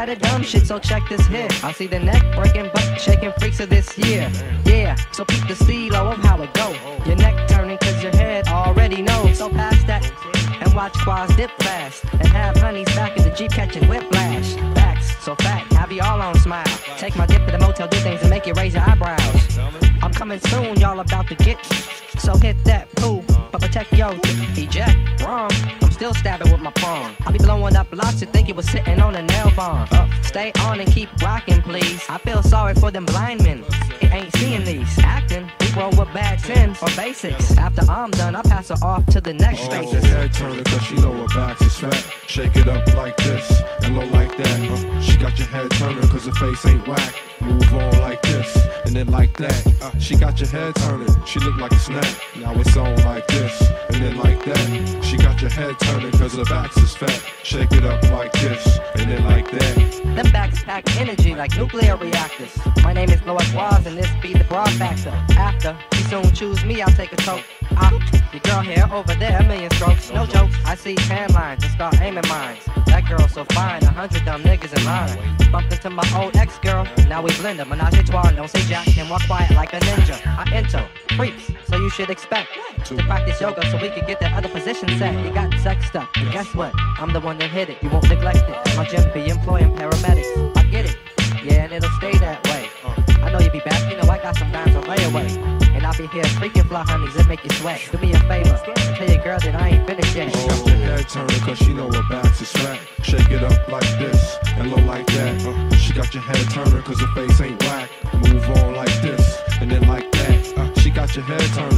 tired of dumb shit, so check this here. I see the neck breaking, butt shaking freaks of this year. Yeah, so keep the CeeLo of how it go. Your neck turning cause your head already knows. So pass that and watch quads dip fast. And have honeys back in the Jeep catching whiplash. Facts, so fat, have you all on smile. Take my dip to the motel, do things and make you raise your eyebrows. I'm coming soon, y'all about to get. So hit that poo, but protect yo. Eject, wrong. I'm still stabbing with my palm. I be blowing up lots, you think it was sitting on a nail bomb. Stay on and keep rocking, please. I feel sorry for them blind men. It ain't seeing these. Acting, we roll with bad sins or basics. After I'm done, I pass her off to the next space. Her head turning cause she know her back is fat. Shake it up like this and low like that. She got your head turning cause her face ain't whack. Move on like this and then like that. She got your head turning, she look like a snack. Now it's on like this and then like that. She got your head turning cause her back is fat. Shake it up like this and then like that. Them backs pack energy like nuclear reactors. My name is Lois Waz and this be the broad factor. After you soon choose me, I'll take a toke. Your girl here, over there, a million strokes. No jokes, I see tan lines and start aiming mines. That girl so fine, 100 dumb niggas in line. Bumped into my old ex-girl, now we blend her. Menage a trois, don't say jack, and walk quiet like a ninja. I enter, freaks, so you should expect to practice yoga so we can get that other position set. You got sex stuff, and guess what? I'm the one that hit it, you won't neglect it. My gym be employing paramedics. I get it, yeah, and it'll stay that way. I know you be back, you know I got some dimes on layaway. And I'll be here freaking fly honeys that make you sweat. Do me a favor, tell your girl that I ain't finished yet. She got your head turning cause she know her back is fat. Shake it up like this and low like that. She got your head turning cause her face ain't whack. Move on like this and then like that. She got your head turning